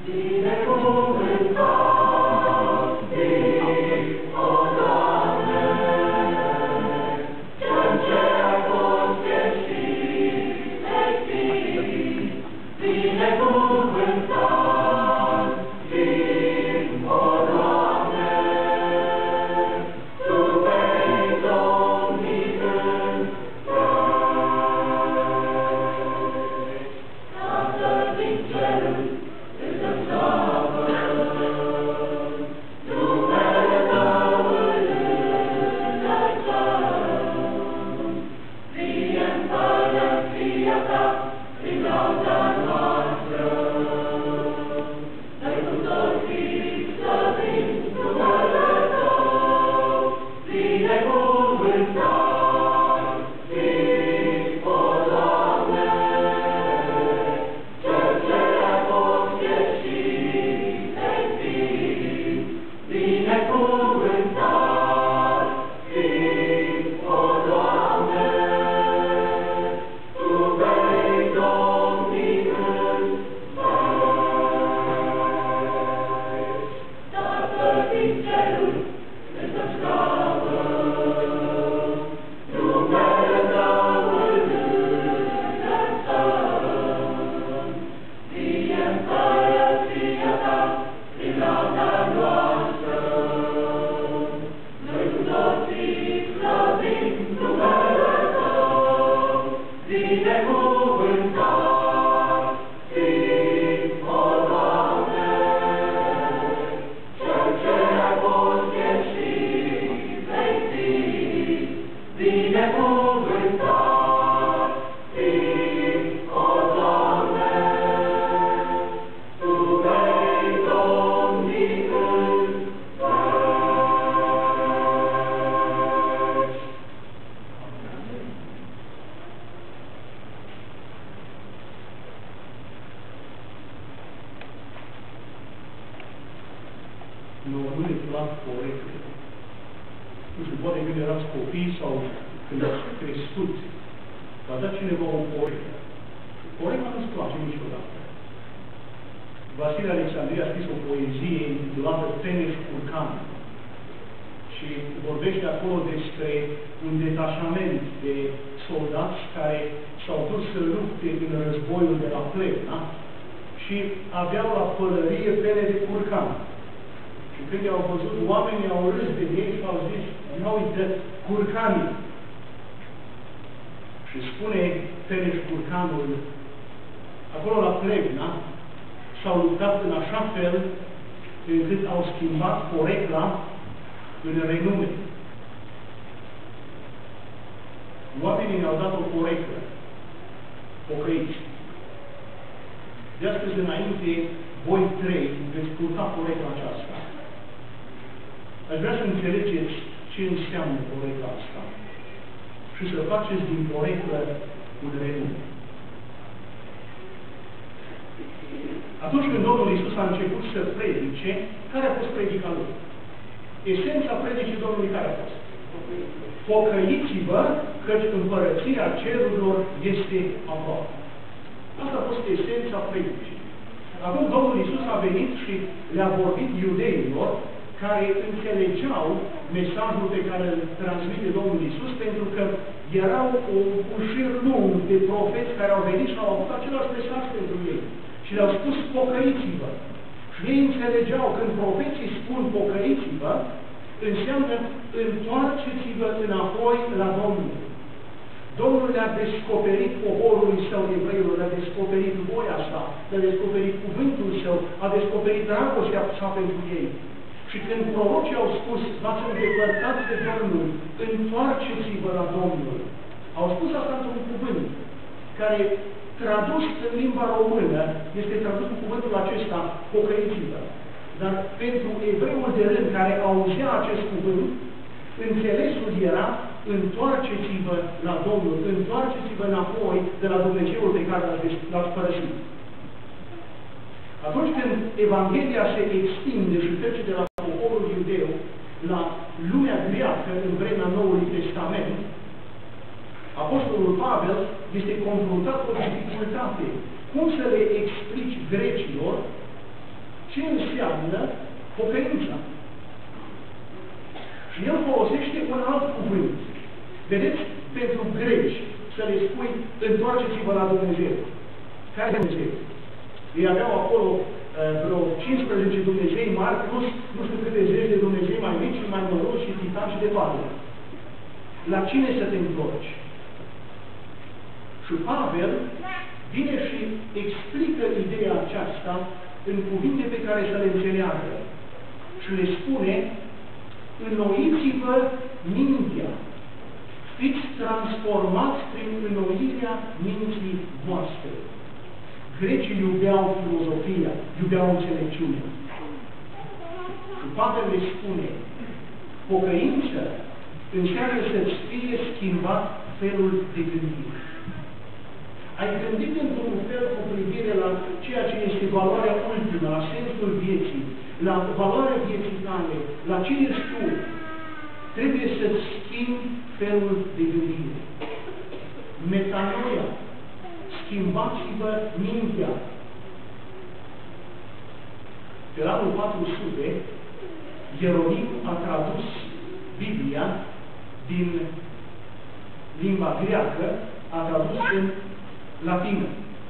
nouă nu ne plac porecele. Nu știu, poate când erați copii sau când ați crescut, v-a dat cineva o porecă. Poreca nu-ți place niciodată. Vasile Alexandrie a scris o poezie intitulată Feneș Curcan și vorbește acolo despre un detașament de soldați care s-au dus să lupte în războiul de la Plevna și aveau la pălărie pene de curcan. Și când i-au văzut, oamenii au râs de ei și au zis, ia uite, curcanii. Și spune Feneș Curcanul, acolo la Plevna s-au luptat în așa fel încât au schimbat porecla în renume. Oamenii ne-au dat o poreclă, pocăiți. De astăzi înainte, voi trei veți purta porecla aceasta. Aș vrea să înțelegeți ce înseamnă porecla asta și să faceți din poreclă un renume. Atunci când Domnul Iisus a început să predice, care a fost predica Lui? Esența predicii Domnului care a fost? Pocăiți-vă, căci împărăția cerurilor este aproape. Asta a fost esența predicii. Acum Domnul Iisus a venit și le-a vorbit iudeilor care înțelegeau mesajul pe care îl transmite Domnul Iisus, pentru că erau un șir lung de profeți care au venit și au avut același mesaj pentru ei. Și le-au spus, pocăiți-vă. Și ei înțelegeau, când profeții spun pocăiți-vă, înseamnă întoarceți-vă înapoi la Domnul. Domnul le-a descoperit poporului său, evreilor, le-a descoperit voia sa, le-a descoperit cuvântul său, a descoperit dragostea sa pentru ei. Și când prorocii au spus, v-ați îndepărtat de Domnul, întoarceți-vă la Domnul. Au spus asta într-un cuvânt care, tradus în limba română, este tradus cu cuvântul acesta, pocăiți-vă. Dar pentru evreul de rând care auzea acest cuvânt, înțelesul era, întoarceți-vă la Domnul, întoarceți-vă înapoi de la Dumnezeul pe care l-ați părăsit. Atunci când Evanghelia se extinde și trece de la poporul iudeu la lumea greacă în vremea Noului Testament, Apostolul Pavel este confruntat cu o dificultate. Cum să le explici grecilor ce înseamnă pocăința. Și el folosește un alt cuvânt. Vedeți, pentru greci, să le spui, întoarceți-vă la Dumnezeu. Care Dumnezeu? Ei aveau acolo vreo 15 Dumnezei mari, plus nu știu câte zeci de Dumnezei mai mici, mai măruți și titani și departe. La cine să te întorci? Și Pavel vine și explică ideea aceasta în cuvinte pe care să le înțeleagă. Și le spune, înnoiți-vă mintea. Fiți transformați prin înnoirea minții voastre. Grecii iubeau filozofia, iubeau înțelepciunea. Și Pavel le spune, pocăință înseamnă să-ți fie schimbat felul de gândire. Ai gândit într-un fel cu privire la ceea ce este valoarea ultimă, la sensul vieții, la valoarea vieții tale, la cine ești tu. Trebuie să-ți schimbi felul de gândire. Metanoia. Schimbați-vă mintea. Pe anul 400, Ieronim a tradus Biblia din limba greacă, a tradus în latină.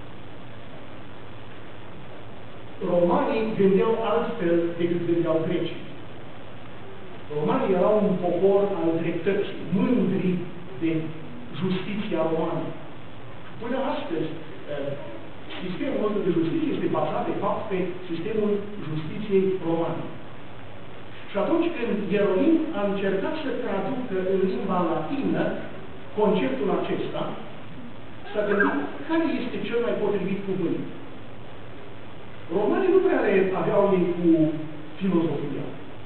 Romanii gândeau altfel decât gândeau grecii. Romanii erau un popor al dreptății, mândri de justiția romană. Până astăzi, sistemul nostru de justiție este bazat, de fapt, pe sistemul justiției romane. Și atunci când Ieronim a încercat să traducă în limba latină conceptul acesta, s-a gândit care este cel mai potrivit cuvânt. Romanii nu prea le aveau ei cu filozofia.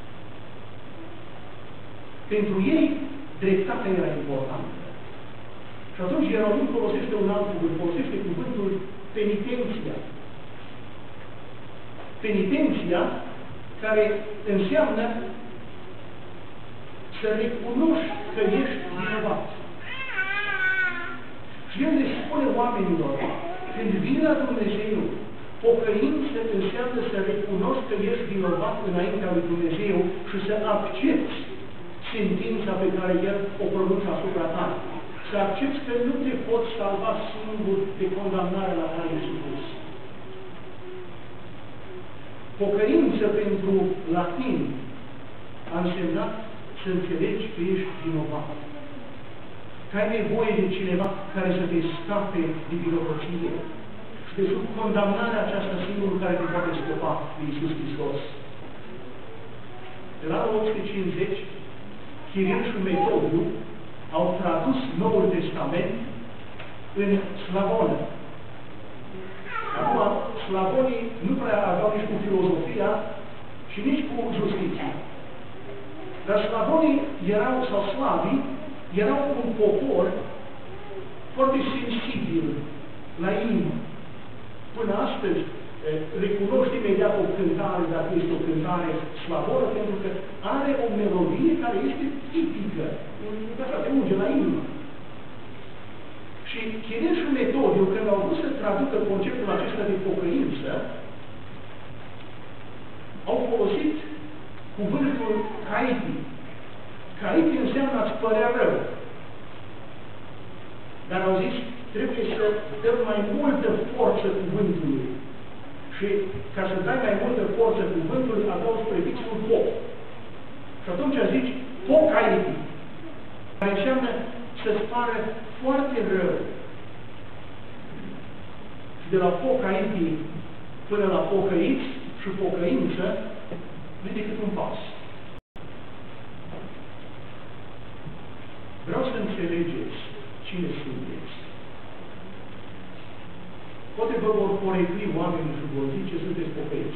Pentru ei, dreptatea era importantă. Și atunci Ieronim folosește un alt cuvânt, folosește cuvântul penitenția. Penitenția care înseamnă să recunoști că ești vinovat. Și el le spune oamenilor, când vii la Dumnezeu, pocăință înseamnă să recunoști că ești vinovat înaintea lui Dumnezeu și să accepti sentința pe care El o pronunță asupra ta. Să accepti că nu te poți salva singur de condamnarea la care ești supus. Pocăință pentru latini a însemnat să înțelegi că ești vinovat. Că ai nevoie de cineva care să te scape de vinovăție. Și de sub condamnarea aceasta singurul care te poate scăpa de Iisus Hristos. În anul 850, Chiril și Metodiu au tradus Noul Testament în slavonă. Acum, slavonii nu prea aveau nici cu filozofia și nici cu justiția. Dar slavonii erau, sau slavii, erau un popor foarte sensibil la inimă. Până astăzi, recunoști imediat o cântare, dacă este o cântare slavonă, pentru că are o melodie care este tipică, așa, te unge la inimă. Și Chiril și Metodiu, când au vrut să traducă conceptul acesta de pocăință, au folosit cuvântul caiti. Caiti înseamnă a-ți părea rău. Dar au zis, trebuie să dăm mai multă forță cuvântului. Și ca să dai mai multă forță cuvântului, adaugi prefixul poc. Și atunci zici, pocaiti, care înseamnă să-ți pară foarte rău. Și de la pocaiti până la pocăiți și pocăință, nu e decât un pas. Vreau să înțelegeți cine sunteți. Poate vă vor porecli oamenii și vor zice, sunteți pocăiți.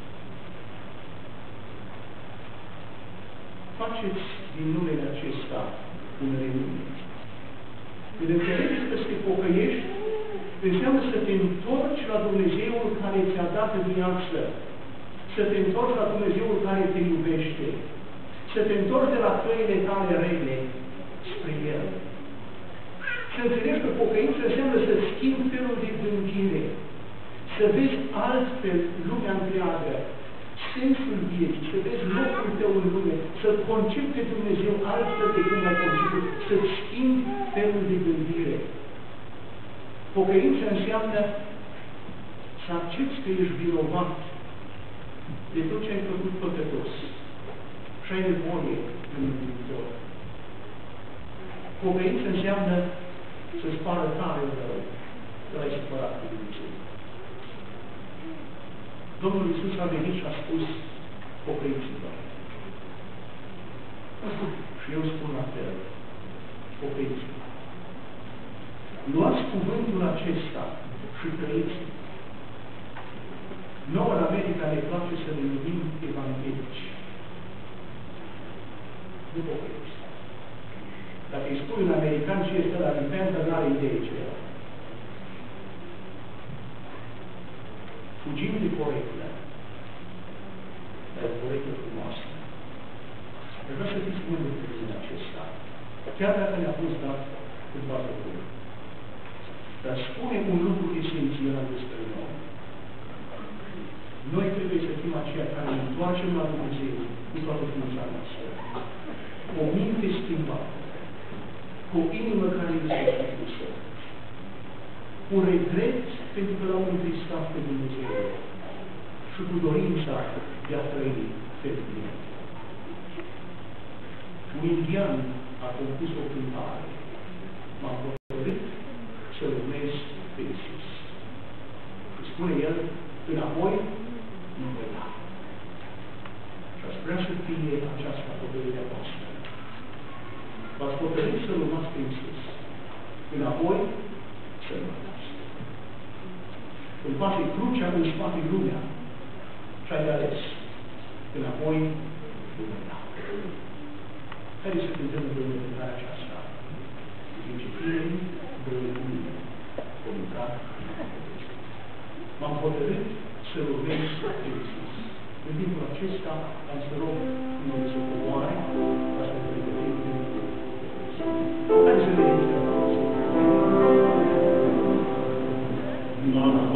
Faceți din numele acesta un renume. Când înțelegeți că te pocăiești, înseamnă să te întorci la Dumnezeul care ți-a dat viață. Să te întorci la Dumnezeul care te iubește. Să te întorci de la căile tale rele spre El. Să înțelegi că pocăința înseamnă să schimbi felul de gândire. Să vezi altfel lumea întreagă. sensul vieții, să vezi locul tău în lume, să-L concepi pe Dumnezeu altfel de cum l-ai conceput, să-ți schimbi felul de gândire. Pocăința înseamnă să accepti că ești vinovat de tot ce ai făcut păcătos și ai nevoie de Mântuitor. Pocăința înseamnă să-ți pară tare rău că l-ai supărat pe Dumnezeu. Domnul Iisus a venit și a spus, pocăiți-vă. Și eu spun la fel, pocăiți-vă. Luați cuvântul acesta și trăiți. Nouă în America ne place să ne numim evanghelici. Nu pocăiți. Dacă îi spui un american ce este la repentă, n-are idee ce era. Fugim de corectă, dar corectă frumoasă. Vreau să fiți mândri pe din acesta, chiar dacă ne-a fost dat câtva lucruri. Dar spune un lucru esențial despre noi. Noi trebuie să fim aceia care ne întoarcem la Dumnezeu cu toată ființa noastră. O minte schimbată, cu o inimă care este supusă, cu regret pentru că l-au întristat pe Dumnezeu și cu dorința de a trăi pentru El. Un indian a compus o cântare. M-am hotărât să urmez pe Iisus. Și spune el, înapoi nu voi da. Și aș vrea să fie această hotărârea voastră. V-ați hotărât să urmați pe Iisus. Înapoi să nu dați. În spate crucea, în spate lumea. Și ai ales. Înapoi nu voi da. Care să cântăm împreună cântarea aceasta? Din ce tinerii împreună cu mine. Comunicat. M-am hotărât să urmez pe Iisus. În timpul acesta am să rog Dumnezeu să coboare ca să ne pregătim de Dumnezeu. Hai să ne ridicăm.